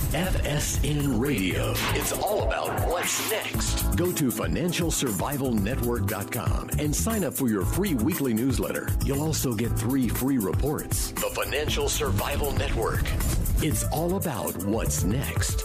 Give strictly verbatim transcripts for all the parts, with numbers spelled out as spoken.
F S N Radio. It's all about what's next. Go to financial survival network dot com and sign up for your free weekly newsletter. You'll also get three free reports. The Financial Survival Network. It's all about what's next.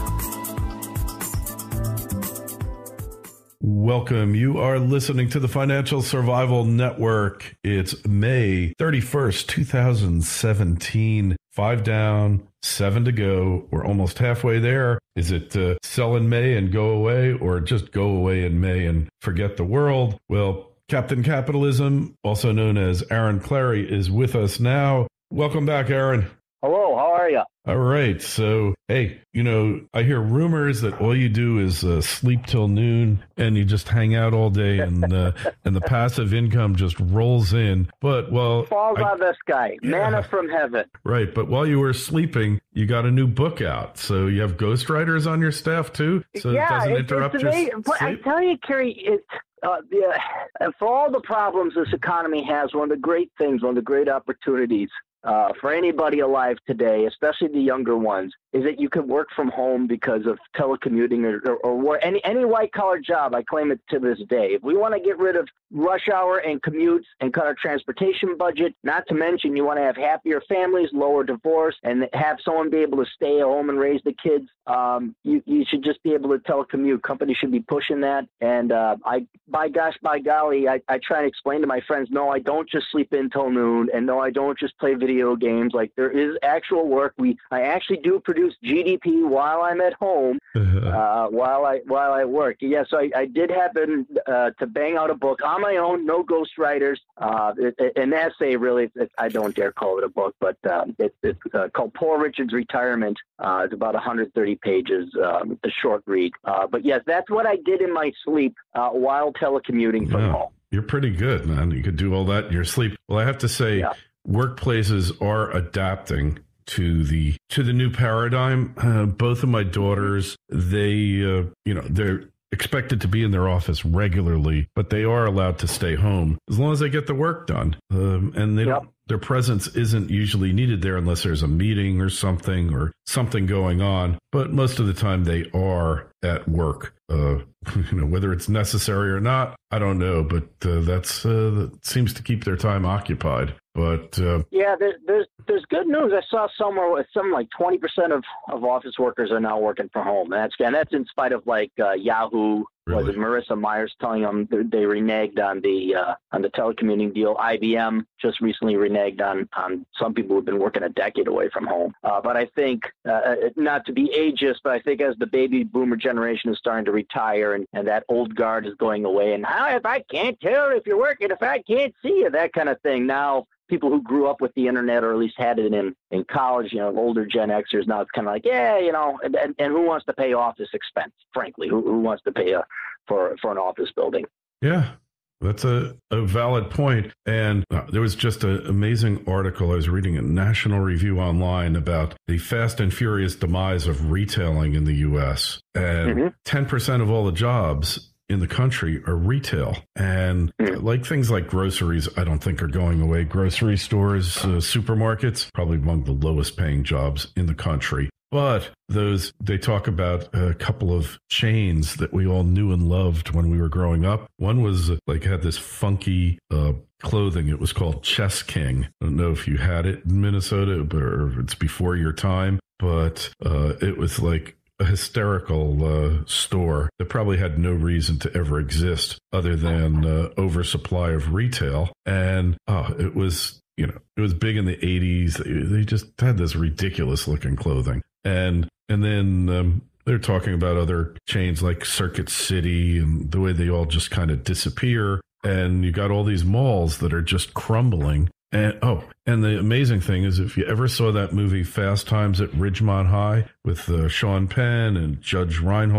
Welcome. You are listening to the Financial Survival Network. It's May thirty-first, twenty seventeen. Five down, seven to go. We're almost halfway there. Is it uh, sell in May and go away, or just go away in May and forget the world? Well, Captain Capitalism, also known as Aaron Clarey, is with us now. Welcome back, Aaron. Hello, how are you? All right. So, hey, you know, I hear rumors that all you do is uh, sleep till noon and you just hang out all day and uh, and the passive income just rolls in. But, well, falls I, out of the sky, yeah, manna from heaven. Right. But while you were sleeping, you got a new book out. So you have ghostwriters on your staff, too? So yeah, it doesn't it, interrupt it's your amazing. sleep? I tell you, Kerry, it's. Uh, yeah, for all the problems this economy has, one of the great things, one of the great opportunities uh, for anybody alive today, especially the younger ones, is that you can work from home because of telecommuting or, or, or any any white-collar job. I claim it to this day. If we want to get rid of rush hour and commutes and cut our transportation budget, not to mention you want to have happier families, lower divorce, and have someone be able to stay at home and raise the kids, um, you, you should just be able to telecommute. Companies should be pushing that. And uh, I, by gosh, by golly, I, I try to explain to my friends, no, I don't just sleep in till noon, and no, I don't just play video games. Like, there is actual work. We I actually do produce G D P while I'm at home, uh, while I while I work. Yes, yeah, so I, I did happen uh, to bang out a book on my own, no ghostwriters. Uh, it, it, an essay, really. It, I don't dare call it a book, but um, it, it's uh, called Poor Richard's Retirement. Uh, it's about one hundred thirty pages, um, a short read. Uh, but yes, that's what I did in my sleep uh, while telecommuting from yeah, home. You're pretty good, man. You could do all that in your sleep. Well, I have to say, yeah. Workplaces are adapting to the to the new paradigm. Uh, both of my daughters, they, uh, you know, they're expected to be in their office regularly, but they are allowed to stay home as long as they get the work done. Um, and they yep. don't, their presence isn't usually needed there unless there's a meeting or something or something going on. But most of the time they are at work. Uh, you know, whether it's necessary or not, I don't know. But uh, that's uh, that seems to keep their time occupied. But uh, yeah, there, there's there's good news. I saw somewhere with some like twenty percent of, of office workers are now working from home. And that's and that's in spite of like uh, Yahoo. Really? Was it Marissa Myers telling them they reneged on the uh, on the telecommuting deal? I B M just recently reneged on on some people who've been working a decade away from home. Uh, but I think, uh, not to be ageist, but I think as the baby boomer generation is starting to retire and, and that old guard is going away, and how if I can't tell if you're working, if I can't see you, that kind of thing. Now, people who grew up with the internet or at least had it in, in college, you know, older Gen Xers, now it's kind of like, yeah, you know, and, and, and who wants to pay office expense, frankly? Who, who wants to pay a, for for an office building? Yeah, that's a, a valid point. And uh, there was just an amazing article I was reading in National Review Online about the fast and furious demise of retailing in the U S. And mm-hmm. ten percent of all the jobs in the country are retail. And mm. like things like groceries, I don't think are going away. Grocery stores, uh, supermarkets, probably among the lowest paying jobs in the country. But those, they talk about a couple of chains that we all knew and loved when we were growing up. One was like had this funky uh, clothing. It was called Chess King. I don't know if you had it in Minnesota or it's before your time, but uh, it was like a hysterical uh, store that probably had no reason to ever exist other than uh, oversupply of retail. And uh, it was, you know, it was big in the eighties. They, they just had this ridiculous looking clothing. And and then um, they're talking about other chains like Circuit City and the way they all just kind of disappear. And you got all these malls that are just crumbling. And oh, and the amazing thing is, if you ever saw that movie Fast Times at Ridgemont High with uh, Sean Penn and Judge Reinhold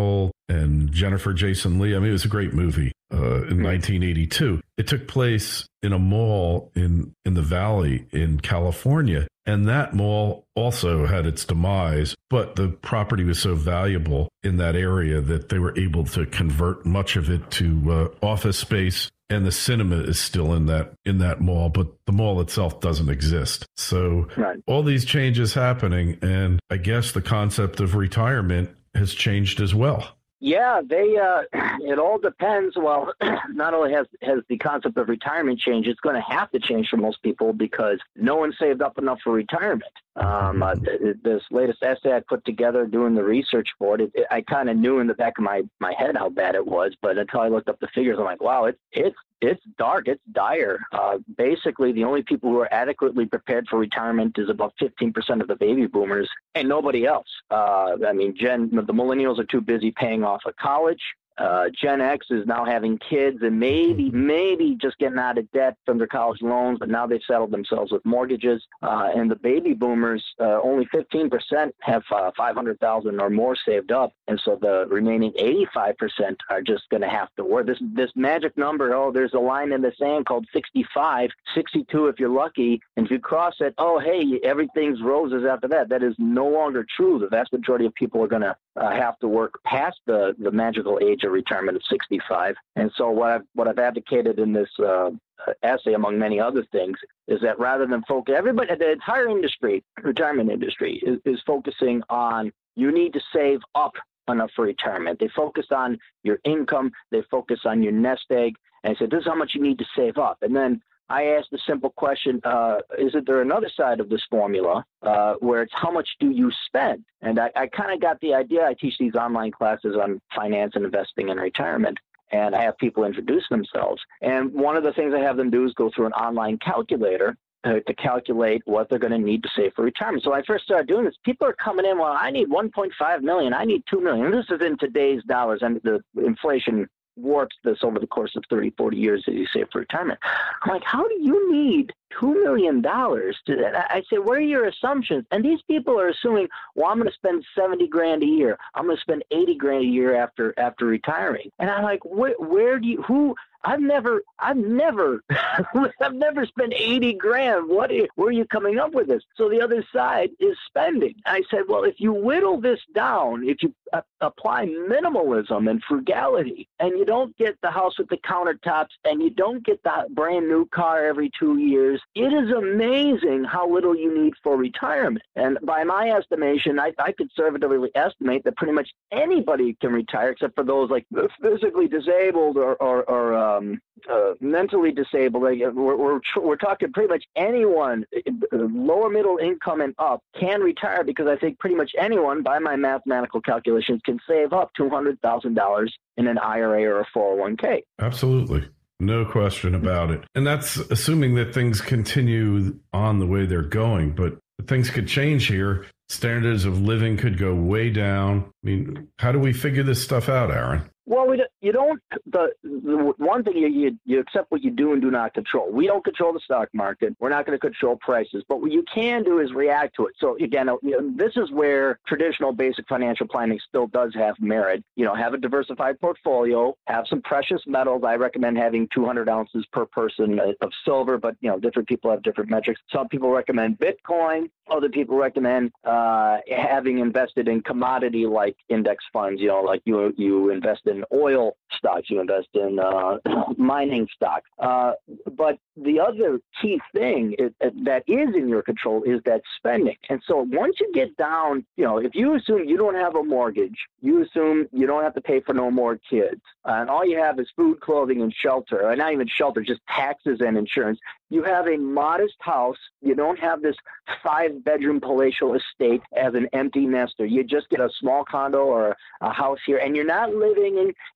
and Jennifer Jason Leigh. I mean, it was a great movie uh, in nineteen eighty-two. It took place in a mall in, in the Valley in California. And that mall also had its demise, but the property was so valuable in that area that they were able to convert much of it to uh, office space. And the cinema is still in that in that mall, but the mall itself doesn't exist. So right. all these changes happening, and I guess the concept of retirement has changed as well. Yeah, they. Uh, it all depends. Well, not only has has the concept of retirement changed, it's going to have to change for most people because no one saved up enough for retirement. Um, uh, this latest essay I put together doing the research for it, it I kind of knew in the back of my, my head how bad it was, but until I looked up the figures, I'm like, wow, it's it's it's dark, it's dire. Uh, basically, the only people who are adequately prepared for retirement is about fifteen percent of the baby boomers, and nobody else. Uh, I mean, Gen the millennials are too busy paying off of college. Uh, Gen X is now having kids and maybe, maybe just getting out of debt from their college loans, but now they've settled themselves with mortgages. Uh, and the baby boomers, uh, only fifteen percent have uh, five hundred thousand or more saved up. And so the remaining eighty-five percent are just going to have to work. This, this magic number, oh, there's a line in the sand called sixty-five, sixty-two if you're lucky. And if you cross it, oh, hey, everything's roses after that. That is no longer true. The vast majority of people are going to uh, have to work past the, the magical age of retirement of sixty-five. And so what I've, what I've advocated in this uh, essay, among many other things, is that rather than focus, everybody, the entire industry, retirement industry, is, is focusing on you need to save up enough for retirement. They focus on your income. They focus on your nest egg. And say, this is how much you need to save up. And then I asked the simple question, uh, is it there another side of this formula uh, where it's how much do you spend? And I, I kind of got the idea. I teach these online classes on finance and investing and retirement, and I have people introduce themselves. And one of the things I have them do is go through an online calculator uh, to calculate what they're going to need to save for retirement. So when I first started doing this, people are coming in, well, I need one point five million dollars, I need two million dollars. This is in today's dollars, and the inflation warps this over the course of thirty, forty years that you save for retirement. I'm like, how do you need two million dollars to that? I say, what are your assumptions? And these people are assuming, well, I'm going to spend seventy grand a year. I'm going to spend eighty grand a year after after retiring. And I'm like, where, where do you, who, I've never, I've never, I've never spent eighty grand. What, are, where are you coming up with this? So the other side is spending. I said, well, if you whittle this down, if you uh, apply minimalism and frugality, and you don't get the house with the countertops, and you don't get the brand new car every two years, it is amazing how little you need for retirement. And by my estimation, I, I conservatively estimate that pretty much anybody can retire, except for those like physically disabled or, or, or uh, Um, uh, mentally disabled. We're, we're, we're talking pretty much anyone, lower middle income and up, can retire, because I think pretty much anyone, by my mathematical calculations, can save up two hundred thousand dollars in an I R A or a four oh one k. Absolutely. No question about it. And that's assuming that things continue on the way they're going, but things could change here. Standards of living could go way down. I mean, how do we figure this stuff out, Aaron? Well, we don't, you don't, the, the one thing, you, you you accept what you do and do not control. We don't control the stock market. We're not going to control prices. But what you can do is react to it. So, again, you know, this is where traditional basic financial planning still does have merit. You know, have a diversified portfolio, have some precious metals. I recommend having two hundred ounces per person of silver, but, you know, different people have different metrics. Some people recommend Bitcoin. Other people recommend uh, having invested in commodity like index funds. You know, like you you invest in oil stocks, you invest in uh, mining stocks. Uh, but the other key thing is, that is in your control is that spending. And so once you get down, you know, if you assume you don't have a mortgage, you assume you don't have to pay for no more kids, and all you have is food, clothing, and shelter, or not even shelter, just taxes and insurance. You have a modest house. You don't have this five-bedroom palatial estate as an empty nester. You just get a small condo or a house here, and you're not living in San Francisco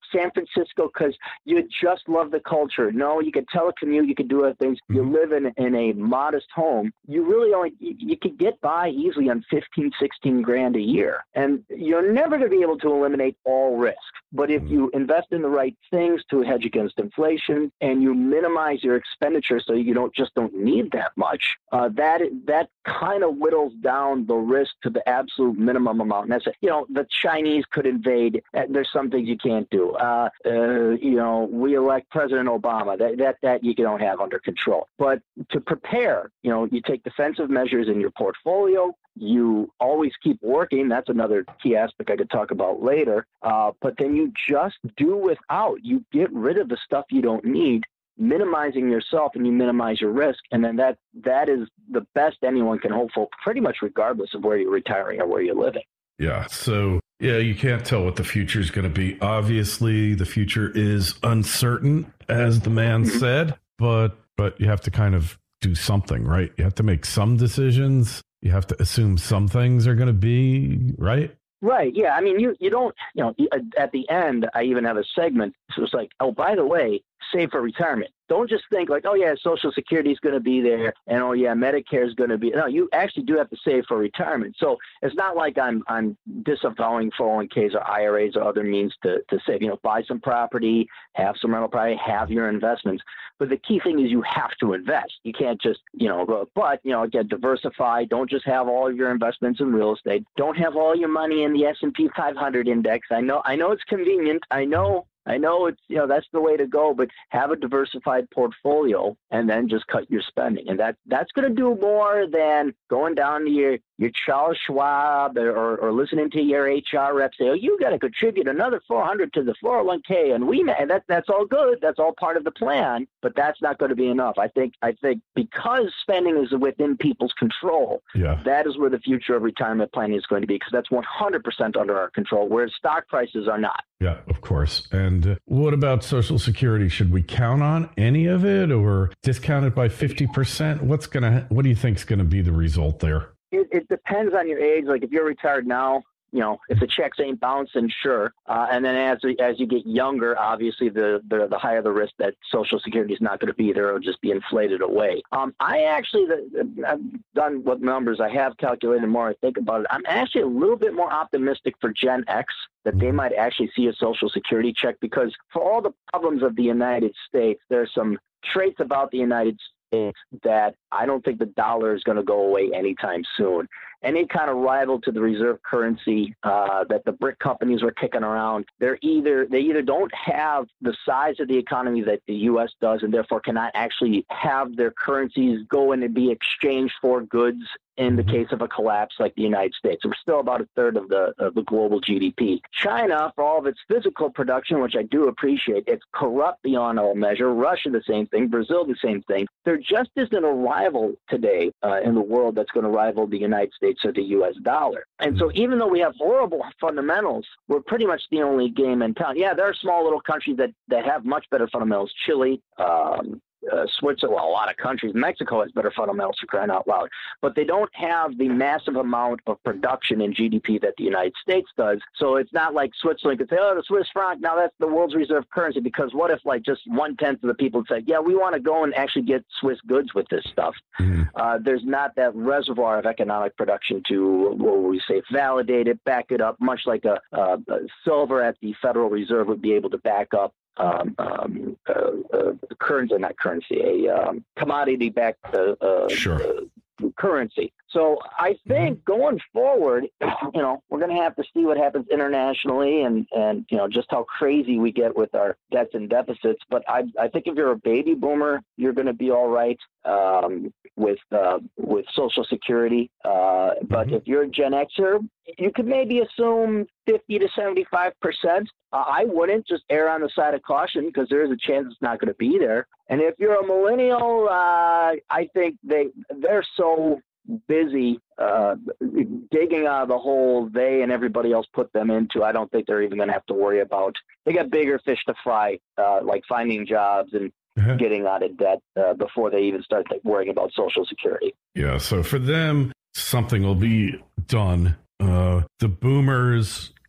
Francisco because you just love the culture. No, you could telecommute, you could do other things. Mm-hmm. You live in, in a modest home. You really only, you, you could get by easily on fifteen, sixteen grand a year. And you're never going to be able to eliminate all risk. But if you invest in the right things to hedge against inflation and you minimize your expenditure so you don't just don't need that much, uh, that that kind of whittles down the risk to the absolute minimum amount. And that's it. You know, the Chinese could invade. There's some things you can't do. Uh, uh, you know, we elect President Obama. That, that that you don't have under control. But to prepare, you know, you take defensive measures in your portfolio. You always keep working. That's another key aspect I could talk about later. Uh, but then you just do without. You get rid of the stuff you don't need, minimizing yourself, and you minimize your risk. And then that that is the best anyone can hope for, pretty much regardless of where you're retiring or where you're living. Yeah. So, yeah, you can't tell what the future is going to be. Obviously, the future is uncertain, as the man mm-hmm. said, but but you have to kind of do something, right? You have to make some decisions. You have to assume some things are going to be right. Right. Yeah. I mean, you, you don't, you know, at the end, I even have a segment. So it's like, oh, by the way, save for retirement. Don't just think like, oh, yeah, Social Security is going to be there and, oh, yeah, Medicare is going to be. No, you actually do have to save for retirement. So it's not like I'm I'm disavowing four oh one k's or I R As or other means to, to save. You know, buy some property, have some rental property, have your investments. But the key thing is you have to invest. You can't just, you know, go, but, you know, again, diversify. Don't just have all of your investments in real estate. Don't have all your money in the S and P five hundred index. I know, I know it's convenient. I know. I know it's, you know, that's the way to go, but have a diversified portfolio and then just cut your spending. And that that's going to do more than going down to your, your Charles Schwab or, or listening to your H R rep say, oh, you got to contribute another four hundred to the four oh one k. And we, and that, that's all good. That's all part of the plan, but that's not going to be enough. I think, I think because spending is within people's control, yeah. that is where the future of retirement planning is going to be, because that's one hundred percent under our control, whereas stock prices are not. Yeah, of course. And uh, what about Social Security? Should we count on any of it or discount it by fifty percent? What's going to, what do you think is going to be the result there? It, it depends on your age. Like if you're retired now, you know, if the checks ain't bouncing, sure. Uh, and then as as you get younger, obviously the, the, the higher the risk that Social Security is not going to be there. It'll just be inflated away. Um, I actually, the, I've done what numbers I have calculated. The more I think about it, I'm actually a little bit more optimistic for Gen X that they might actually see a Social Security check, because for all the problems of the United States, there's some traits about the United States that I don't think the dollar is going to go away anytime soon. Any kind of rival to the reserve currency uh, that the BRIC companies were kicking around, they're either they either don't have the size of the economy that the U S does, and therefore cannot actually have their currencies go in and be exchanged for goods in the case of a collapse like the United States. We're still about a third of the of the global G D P. China, for all of its physical production, which I do appreciate, it's corrupt beyond all measure. Russia, the same thing. Brazil, the same thing. There just isn't a rival today uh, in the world that's going to rival the United States or the U S dollar. And so even though we have horrible fundamentals, we're pretty much the only game in town. Yeah, there are small little countries that, that have much better fundamentals. Chile, um, Uh, Switzerland, well, a lot of countries. Mexico has better fundamentals, for crying out loud. But they don't have the massive amount of production in G D P that the United States does. So it's not like Switzerland could say, oh, the Swiss franc, now that's the world's reserve currency. Because what if like just one-tenth of the people said, yeah, we want to go and actually get Swiss goods with this stuff. Mm-hmm. Uh, there's not that reservoir of economic production to, what we say, validate it, back it up, much like a, a, a silver at the Federal Reserve would be able to back up Um, um, uh, uh, currency, not currency, a um, commodity-backed uh, uh, sure. uh, currency. So I think mm-hmm. going forward, you know, we're going to have to see what happens internationally and, and, you know, just how crazy we get with our debts and deficits. But I, I think if you're a baby boomer, you're going to be all right um, with uh, with Social Security. Uh, but mm-hmm. if you're a Gen Xer, you could maybe assume fifty to seventy-five percent. Uh, I wouldn't, just err on the side of caution, because there is a chance it's not going to be there. And if you're a millennial, uh, I think they they're so busy uh, digging out of the hole they and everybody else put them into. I don't think they're even going to have to worry about. They got bigger fish to fry, uh, like finding jobs and uh-huh. getting out of debt uh, before they even start like, worrying about Social Security. Yeah, so for them, something will be done. Uh, the boomers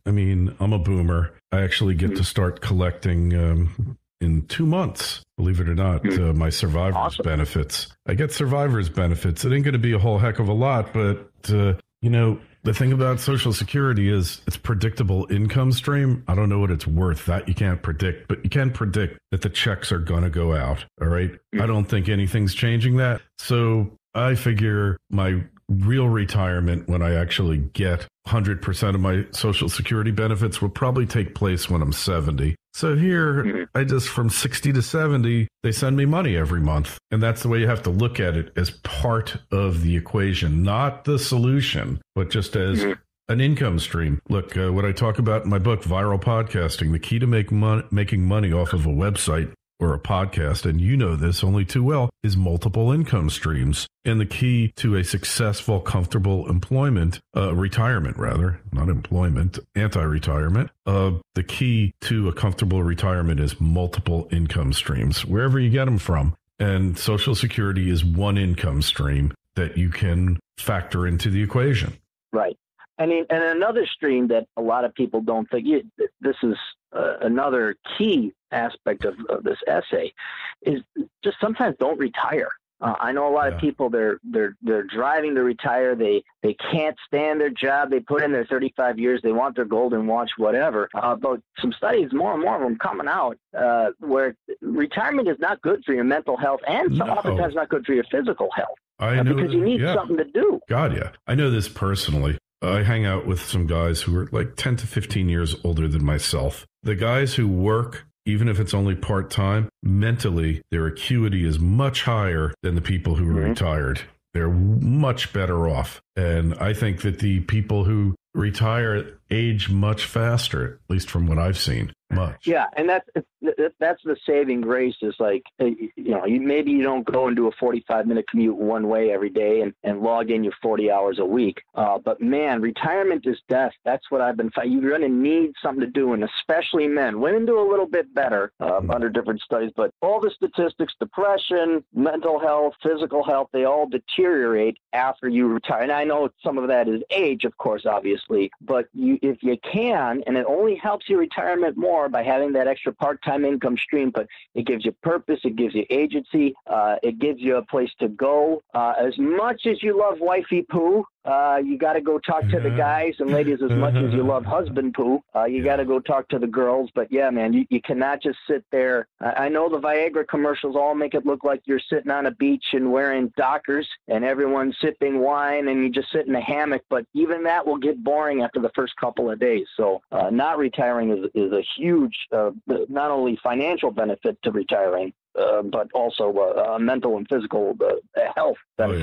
I mean, I'm a boomer. I actually get to start collecting um, in two months, believe it or not, uh, my survivor's Awesome. benefits. I get survivor's benefits. It ain't going to be a whole heck of a lot, but, uh, you know, the thing about Social Security is it's predictable income stream. I don't know what it's worth. That you can't predict, but you can predict that the checks are going to go out. All right. I don't think anything's changing that. So I figure my real retirement, when I actually get one hundred percent of my Social Security benefits, will probably take place when I'm seventy. So here, I just from sixty to seventy, they send me money every month. And that's the way you have to look at it, as part of the equation, not the solution, but just as an income stream. Look, uh, what I talk about in my book, Viral Podcasting, the key to make mon- making money off of a website or a podcast, and you know this only too well, is multiple income streams. And the key to a successful, comfortable employment, uh, retirement rather, not employment, anti-retirement. Uh, the key to a comfortable retirement is multiple income streams, wherever you get them from. And Social Security is one income stream that you can factor into the equation. Right. I mean, and another stream that a lot of people don't think, this is uh, another key aspect of, of this essay, is just sometimes don't retire. Uh, I know a lot yeah. of people, they're they're they're driving to retire. They they can't stand their job. They put in their thirty-five years. They want their golden watch, whatever. Uh, but some studies, more and more of them coming out, uh, where retirement is not good for your mental health, and no. oftentimes not good for your physical health. I uh, know because you need yeah. something to do. God, yeah. I know this personally. I hang out with some guys who are like ten to fifteen years older than myself. The guys who work, even if it's only part-time, mentally, their acuity is much higher than the people who are mm-hmm. retired. They're much better off. And I think that the people who retire age much faster, at least from what I've seen. Much. Yeah, and that's that's the saving grace, is like, you know, you, maybe you don't go and do a forty-five minute commute one way every day and, and log in your forty hours a week. Uh, but man, retirement is death. That's what I've been finding. You're going to need something to do, and especially men. Women do a little bit better uh, mm. under different studies, but all the statistics, depression, mental health, physical health, they all deteriorate after you retire. And I know some of that is age, of course, obviously, but you, if you can, and it only helps your retirement more by having that extra part-time income stream, but it gives you purpose, it gives you agency, uh, it gives you a place to go. Uh, as much as you love wifey poo, uh, you got to go talk to the guys, and ladies, as much as you love husband poo, uh, you got to go talk to the girls. But yeah, man, you, you cannot just sit there. I, I know the Viagra commercials all make it look like you're sitting on a beach and wearing Dockers and everyone's sipping wine and you just sit in a hammock, but even that will get boring after the first couple of days. So uh, not retiring is, is a huge, uh, not only financial benefit to retiring, uh, but also uh, a mental and physical uh, health benefit.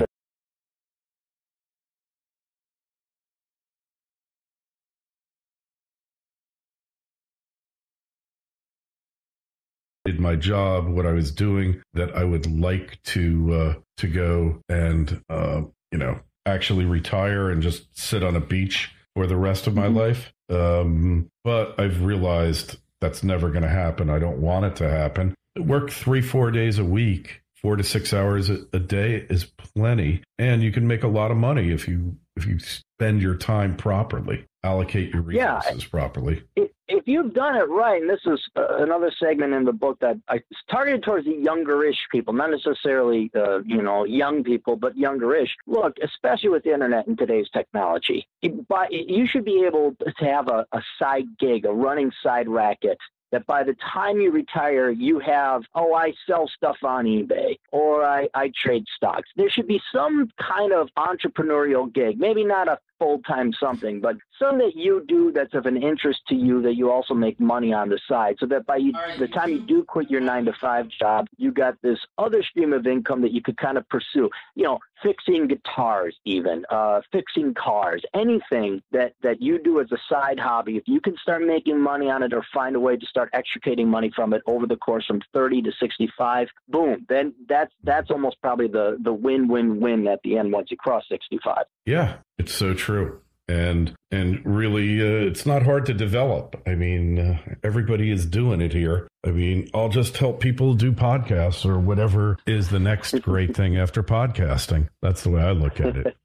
Oh, yeah. My job, what I was doing, that I would like to uh, to go and uh, you know actually retire and just sit on a beach for the rest of my mm-hmm. life. Um, but I've realized that's never going to happen. I don't want it to happen. Work three, four days a week, four to six hours a, a day is plenty, and you can make a lot of money if you if you spend your time properly, allocate your resources yeah, properly. It, if you've done it right, and this is uh, another segment in the book that I targeted towards the younger-ish people, not necessarily, uh, you know, young people, but younger-ish. Look, especially with the internet and today's technology, you, by, you should be able to have a, a side gig, a running side racket, that by the time you retire, you have, oh, I sell stuff on eBay, or I, I trade stocks. There should be some kind of entrepreneurial gig, maybe not a full-time something, but something that you do that's of an interest to you that you also make money on the side, so that by you, the time you do quit your nine to five job, you got this other stream of income that you could kind of pursue, you know, fixing guitars even, uh, fixing cars, anything that, that you do as a side hobby. If you can start making money on it or find a way to start extricating money from it over the course from thirty to sixty-five, boom, then that's, that's almost probably the, the win-win-win at the end once you cross sixty-five. Yeah, it's so true. And and really, uh, it's not hard to develop. I mean, uh, everybody is doing it here. I mean, I'll just help people do podcasts or whatever is the next great thing after podcasting. That's the way I look at it. I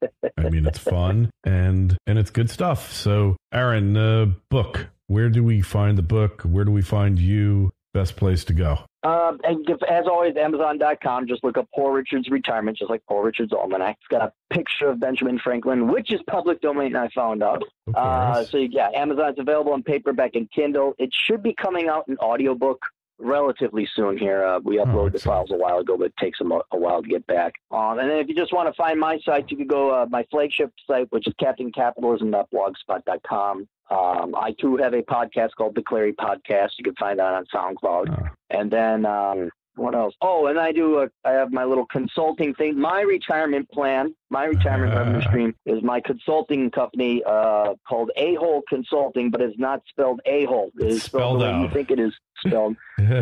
I mean, it's fun and and it's good stuff. So, Aaron, uh, book. Where do we find the book? Where do we find you? Best place to go. Uh, and if, as always, Amazon dot com. Just look up Paul Richards Retirement, just like Paul Richards Almanac. It's got a picture of Benjamin Franklin, which is public domain, I found out. Uh, so, yeah, Amazon's available in paperback and Kindle. It should be coming out in audiobook relatively soon here. Uh, we uploaded oh, the files a while ago, but it takes them a, a while to get back. Um, and then if you just want to find my site, you can go uh, my flagship site, which is captain capitalism dot blogspot dot com. Um, I, too, have a podcast called the Clarey Podcast. You can find that on SoundCloud. Oh. And then um, what else? Oh, and I do a, I have my little consulting thing. My retirement plan, my retirement uh, revenue stream is my consulting company uh, called A-Hole Consulting, but it's not spelled A-Hole. It is spelled, spelled the way you think it is spelled.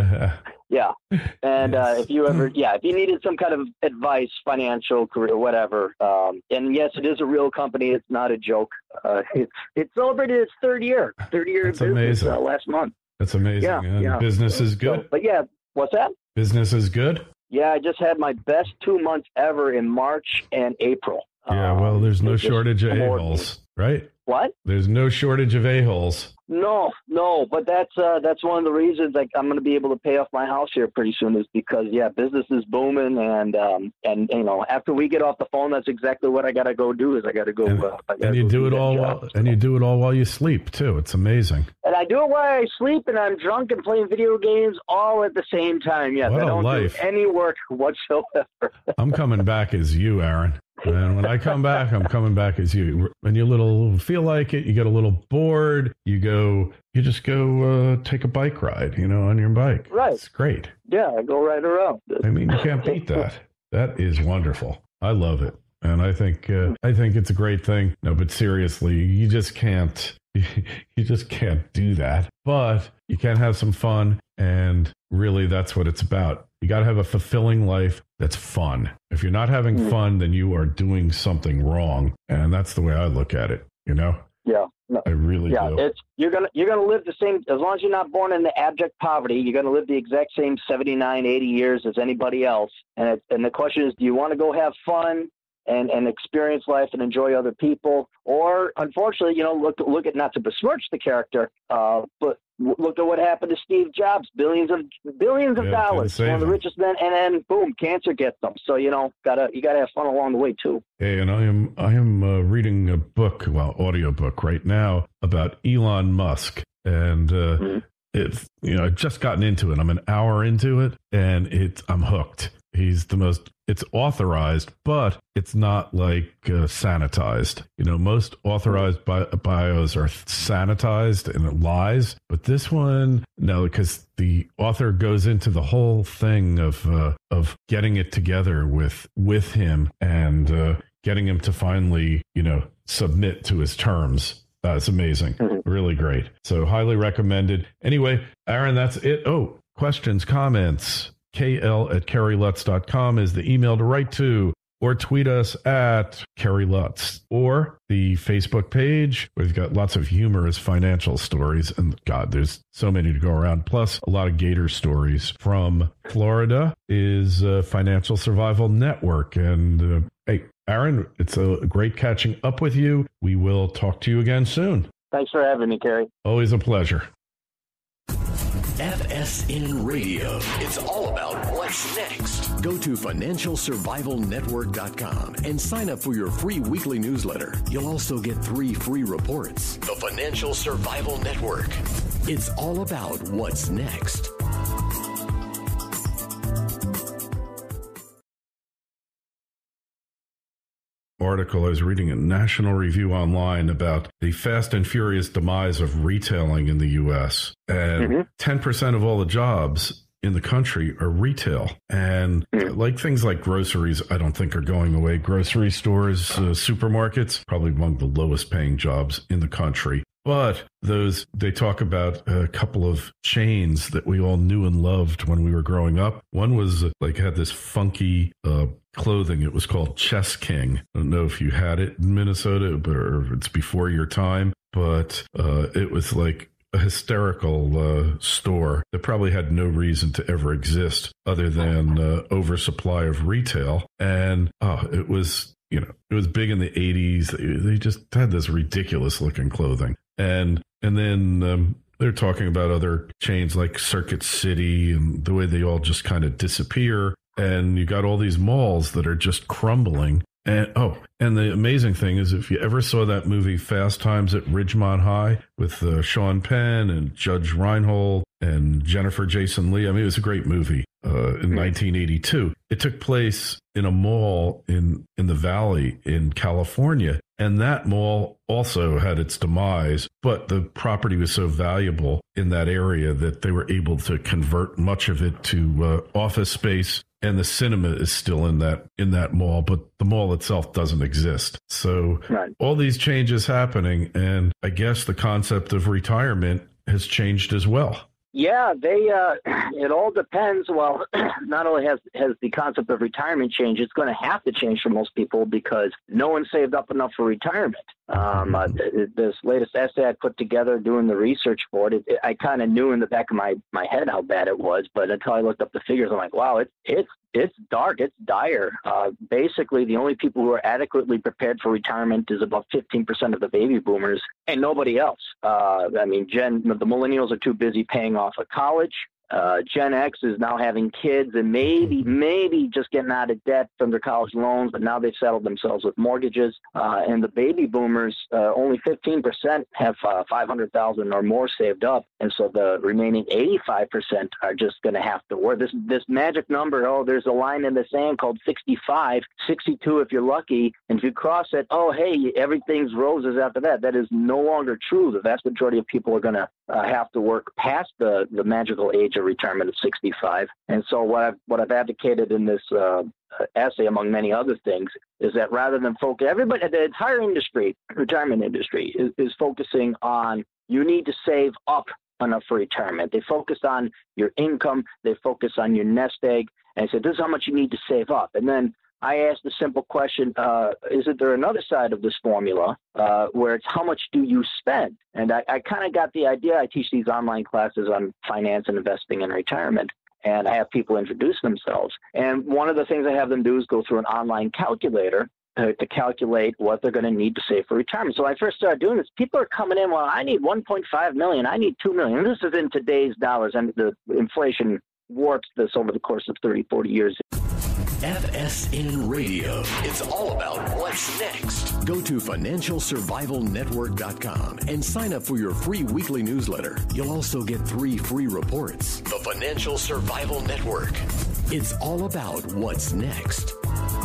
Yeah. And yes. uh, if you ever, yeah, if you needed some kind of advice, financial, career, whatever, um, and yes, it is a real company. It's not a joke. Uh, it's it celebrated its third year, third year That's of business amazing. Uh, last month. That's amazing. Yeah, and yeah. Business is good. So, but yeah, what's that? Business is good. Yeah, I just had my best two months ever in March and April. Yeah, well, there's no um, shortage of a-holes, right? What? There's no shortage of a-holes. No, no, but that's uh, that's one of the reasons like I'm going to be able to pay off my house here pretty soon is because yeah, business is booming and um, and you know after we get off the phone, that's exactly what I got to go do is I got to go. And, uh, gotta and you go do, do it all job, while, so. and you do it all while you sleep too. It's amazing. And I do it while I sleep, and I'm drunk and playing video games all at the same time. Yes, what I don't a life. do any work whatsoever. I'm coming back as you, Aaron. And when I come back, I'm coming back as you. When you little feel like it, you get a little bored. You go, you just go uh, take a bike ride, you know, on your bike. Right. It's great. Yeah, I go right around. I mean, you can't beat that. That is wonderful. I love it, and I think uh, I think it's a great thing. No, but seriously, you just can't. You just can't do that. But you can have some fun, and really, that's what it's about. You got to have a fulfilling life that's fun. If you're not having mm. fun, then you are doing something wrong, and that's the way I look at it. You know? Yeah. No. I really yeah, do. It's you're gonna you're gonna live the same as long as you're not born into abject poverty. You're gonna live the exact same seventy-nine, eighty years as anybody else. And it, and the question is, do you want to go have fun and, and experience life and enjoy other people, or unfortunately, you know, look look at not to besmirch the character, uh, but look at what happened to Steve Jobs, billions of billions of yeah, dollars, one of the richest men, and then boom, cancer gets them. So you know, gotta you gotta have fun along the way too. Hey, and I am I am uh, reading a book, well, audio book right now about Elon Musk, and uh, mm-hmm. it's you know I've just gotten into it. I'm an hour into it, and it's I'm hooked. He's the most. It's authorized, but it's not like uh, sanitized. You know, most authorized bi- bios are sanitized and it lies. But this one, no, because the author goes into the whole thing of uh, of getting it together with with him and uh, getting him to finally, you know, submit to his terms. That's amazing. Mm-hmm. Really great. So highly recommended. Anyway, Aaron, that's it. Oh, questions, comments. K L at Kerry Lutz dot com is the email to write to, or tweet us at Kerry Lutz, or the Facebook page. We've got lots of humorous financial stories, and God, there's so many to go around, plus a lot of gator stories. From Florida is uh, Financial Survival Network. And uh, hey, Aaron, it's a great catching up with you. We will talk to you again soon. Thanks for having me, Kerry. Always a pleasure. F S N Radio. It's all about what's next. Go to financial survival network dot com and sign up for your free weekly newsletter. You'll also get three free reports. The Financial Survival Network. It's all about what's next. Article I was reading a National Review online about the fast and furious demise of retailing in the U S, and mm-hmm. ten percent of all the jobs in the country are retail. And mm-hmm. like things like groceries, I don't think are going away. Grocery stores, uh, supermarkets, probably among the lowest paying jobs in the country. But those, they talk about a couple of chains that we all knew and loved when we were growing up. One was uh, like had this funky uh, clothing. It was called Chess King. I don't know if you had it in Minnesota, but or it's before your time, but uh, it was like a hysterical uh, store that probably had no reason to ever exist other than uh, oversupply of retail. And uh, it was you know, it was big in the eighties. They just had this ridiculous looking clothing. And, and then, um, they're talking about other chains like Circuit City and the way they all just kind of disappear. And you got all these malls that are just crumbling. And oh, and the amazing thing is, if you ever saw that movie Fast Times at Ridgemont High with uh, Sean Penn and Judge Reinhold and Jennifer Jason Leigh, I mean, it was a great movie uh, in nineteen eighty-two. It took place in a mall in, in the Valley in California. And that mall also had its demise, but the property was so valuable in that area that they were able to convert much of it to uh, office space. And the cinema is still in that in that mall, but the mall itself doesn't exist. So right. all these changes happening, and I guess the concept of retirement has changed as well. Yeah, they. Uh, it all depends. Well, not only has has the concept of retirement changed, it's going to have to change for most people because no one saved up enough for retirement. Um, uh, this latest essay I put together doing the research for it, it, it I kind of knew in the back of my, my head how bad it was, but until I looked up the figures, I'm like, wow, it's it's it's dark, it's dire. Uh, basically, the only people who are adequately prepared for retirement is about fifteen percent of the baby boomers and nobody else. Uh, I mean, Gen the millennials are too busy paying off of college. Uh, Gen X is now having kids and maybe, maybe just getting out of debt from their college loans, but now they've settled themselves with mortgages. Uh, and the baby boomers, uh, only fifteen percent have uh, five hundred thousand dollars or more saved up. And so the remaining eighty-five percent are just going to have to work. This, this magic number, oh, there's a line in the sand called sixty-five, sixty-two if you're lucky. And if you cross it, oh, hey, everything's roses after that. That is no longer true. The vast majority of people are going to uh, have to work past the, the magical age of retirement of sixty-five. And so what I've, what I've advocated in this uh, essay, among many other things, is that rather than focus, everybody, the entire industry, retirement industry, is, is focusing on you need to save up enough for retirement. They focus on your income. They focus on your nest egg. And I said, this is how much you need to save up. And then I asked the simple question, uh, is it there another side of this formula uh, where it's how much do you spend? And I, I kind of got the idea. I teach these online classes on finance and investing and retirement, and I have people introduce themselves. And one of the things I have them do is go through an online calculator to, to calculate what they're going to need to save for retirement. So when I first started doing this, people are coming in, well, I need one point five million dollars, I need two million dollars. And this is in today's dollars, and the inflation warps this over the course of thirty, forty years. F S N Radio. It's all about what's next. Go to financial survival network dot com and sign up for your free weekly newsletter. You'll also get three free reports. The Financial Survival Network. It's all about what's next.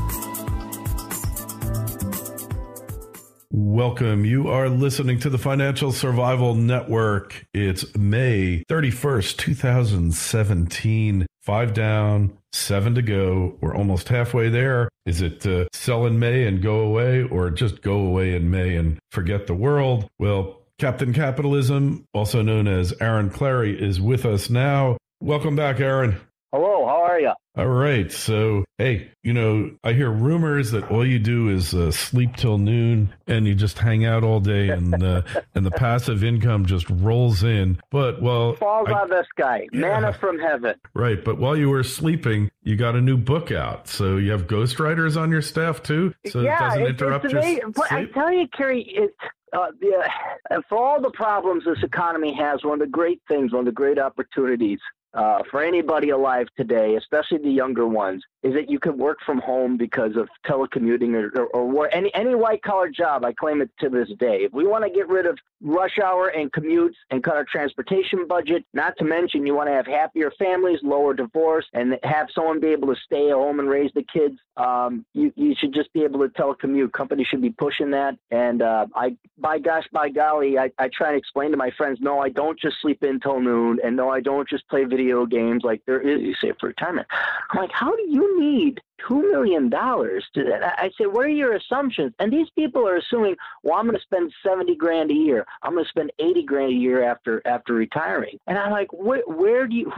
Welcome. You are listening to the Financial Survival Network. It's May thirty-first, twenty seventeen. Five down, seven to go. We're almost halfway there. Is it uh, sell in May and go away, or just go away in May and forget the world? Well, Captain Capitalism, also known as Aaron Clarey, is with us now. Welcome back, Aaron. Hello, how are you? All right. So, hey, you know, I hear rumors that all you do is uh, sleep till noon and you just hang out all day and uh, and the passive income just rolls in. But, well, falls I, out of the sky, yeah, manna from heaven. Right. But while you were sleeping, you got a new book out. So you have ghostwriters on your staff, too? So yeah, it doesn't it, interrupt it's your amazing. But I sleep? tell you, Kerry, it's uh, yeah, for all the problems this economy has, one of the great things, one of the great opportunities Uh, for anybody alive today, especially the younger ones, is that you can work from home because of telecommuting or, or, or any any white-collar job. I claim it to this day. If we want to get rid of rush hour and commutes and cut our transportation budget, not to mention you want to have happier families, lower divorce, and have someone be able to stay at home and raise the kids, um, you, you should just be able to telecommute. Companies should be pushing that. And uh, I, by gosh, by golly, I, I try to explain to my friends, no, I don't just sleep in till noon, and no, I don't just play video games like there is, you save for retirement. I'm like, how do you need two million dollars to that? I say, what are your assumptions? And these people are assuming, well, I'm going to spend seventy grand a year. I'm going to spend eighty grand a year after after retiring. And I'm like, where, where do you, who,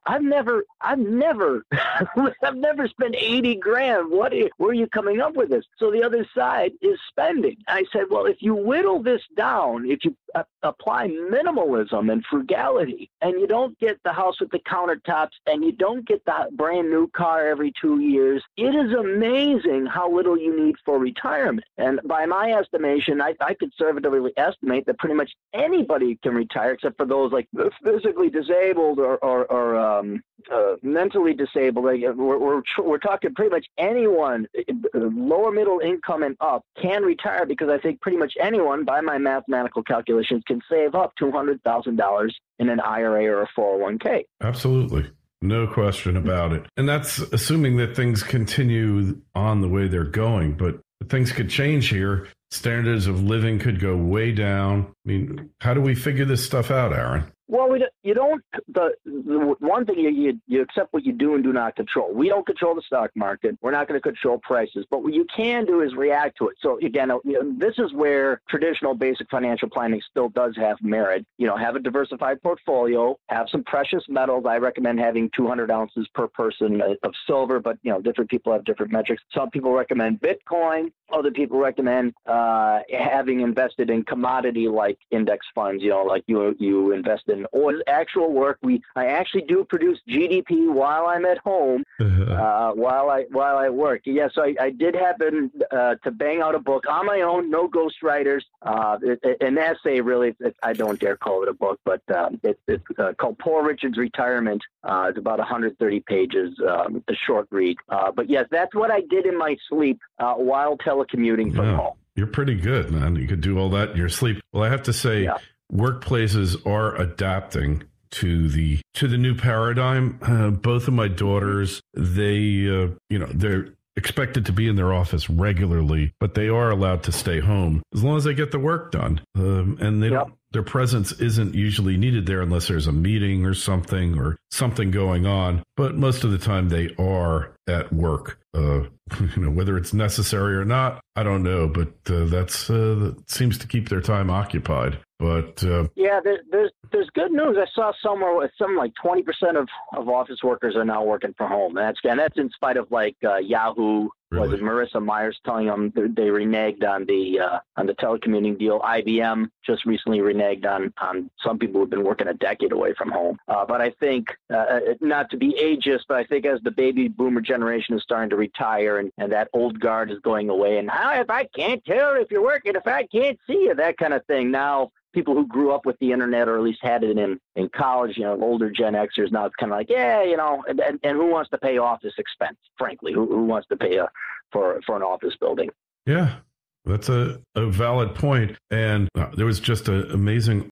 I've never, I've never, I've never spent eighty grand. What, are, where are you coming up with this? So the other side is spending. I said, well, if you whittle this down, if you uh, apply minimalism and frugality, and you don't get the house with the countertops, and you don't get the brand new car every two years, it is amazing how little you need for retirement. And by my estimation, I, I conservatively estimate that pretty much anybody can retire, except for those like physically disabled or, or, or um, uh, mentally disabled. Like we're, we're, we're talking pretty much anyone, lower middle income and up, can retire, because I think pretty much anyone, by my mathematical calculations, can save up two hundred thousand dollars in an I R A or a four oh one k. Absolutely. No question about it. And that's assuming that things continue on the way they're going, but things could change here. Standards of living could go way down. I mean, how do we figure this stuff out, Aaron? Well, we don't, you don't, the, the one thing, you, you you accept what you do and do not control. We don't control the stock market. We're not going to control prices. But what you can do is react to it. So, again, you know, this is where traditional basic financial planning still does have merit. You know, have a diversified portfolio, have some precious metals. I recommend having two hundred ounces per person of silver, but, you know, different people have different metrics. Some people recommend Bitcoin. Other people recommend uh, having invested in commodity like index funds, you know, like you you invest in oil. Actual work. We I actually do produce G D P while I'm at home, uh, while I while I work. Yes, I, I did happen uh, to bang out a book on my own, no ghostwriters, uh, it, it, an essay. Really, it, I don't dare call it a book, but um, it, it's uh, called Poor Richard's Retirement. Uh, it's about one hundred thirty pages. Um, it's a short read, uh, but yes, that's what I did in my sleep uh, while telecommuting from yeah, home. You're pretty good, man. You could do all that in your sleep. Well, I have to say, yeah. Workplaces are adapting to the to the new paradigm. Uh, both of my daughters, they, uh, you know, they're expected to be in their office regularly, but they are allowed to stay home as long as they get the work done. Um, and they yep. don't, their presence isn't usually needed there unless there's a meeting or something or something going on. But most of the time they are at work. Uh, you know, whether it's necessary or not, I don't know, but uh, that's uh, that seems to keep their time occupied. But uh, yeah, there, there's there's good news. I saw somewhere with something like twenty percent of, of office workers are now working from home. And that's and that's in spite of like uh, Yahoo. Really? Was it Marissa Myers telling them they reneged on the uh, on the telecommuting deal? I B M just recently reneged on on some people who've been working a decade away from home. Uh, but I think, uh, not to be ageist, but I think as the baby boomer generation is starting to retire and, and that old guard is going away, and how if I can't tell if you're working, if I can't see you, that kind of thing. Now, people who grew up with the internet, or at least had it in, in college, you know, older Gen Xers, now it's kind of like, yeah, you know, and, and, and who wants to pay office expense, frankly? Who, who wants to pay a, for for an office building? Yeah, that's a, a valid point. And uh, there was just an amazing